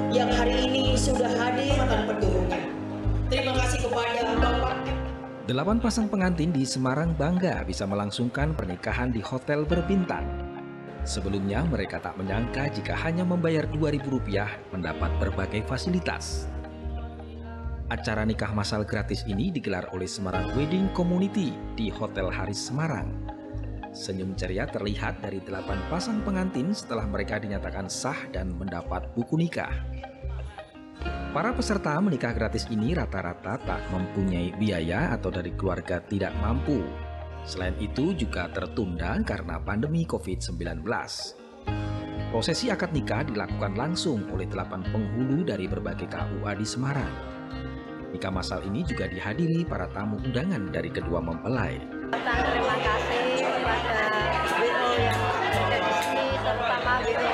yang hari ini sudah hadir dan pendukungnya. Terima kasih kepada Bapak. 8 pasang pengantin di Semarang bangga bisa melangsungkan pernikahan di hotel berbintang. Sebelumnya mereka tak menyangka jika hanya membayar Rp2.000 mendapat berbagai fasilitas. Acara nikah massal gratis ini digelar oleh Semarang Wedding Community di Hotel Haris Semarang. Senyum ceria terlihat dari 8 pasang pengantin setelah mereka dinyatakan sah dan mendapat buku nikah. Para peserta menikah gratis ini rata-rata tak mempunyai biaya atau dari keluarga tidak mampu. Selain itu juga tertunda karena pandemi COVID-19. Prosesi akad nikah dilakukan langsung oleh 8 penghulu dari berbagai KUA di Semarang. Nikah massal ini juga dihadiri para tamu undangan dari kedua mempelai. Terima kasih kepada WO yang ada di sini, terutama WO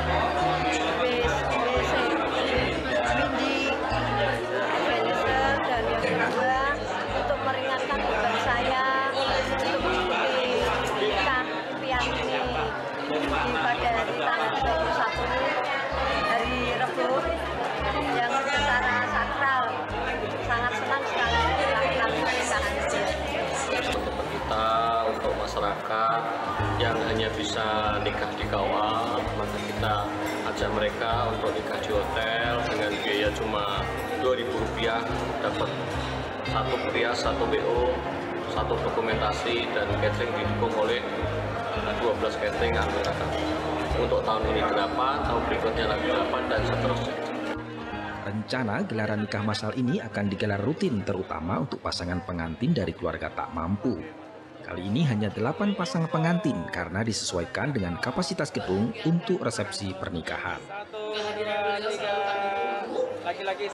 Windy, Venezer, dan yang kedua untuk meringankan beban saya untuk mengikuti nikah impian ini pada hari tanggal 21 hari Rabu yang secara sakral. Sangat senang sekali melakukan pernikahan ini. Teman-teman kita, untuk masyarakat yang hanya bisa nikah di KUA, maka kita ajak mereka untuk nikah di hotel dengan biaya cuma Rp2.000, dapat satu perias, satu BO, satu dokumentasi, dan catering didukung oleh 12 catering anggota kami. Untuk tahun ini 8, tahun berikutnya lagi 8, dan seterusnya. Rencana gelaran nikah massal ini akan digelar rutin terutama untuk pasangan pengantin dari keluarga tak mampu. Kali ini hanya 8 pasang pengantin karena disesuaikan dengan kapasitas gedung untuk resepsi pernikahan. Kehadiran laki-laki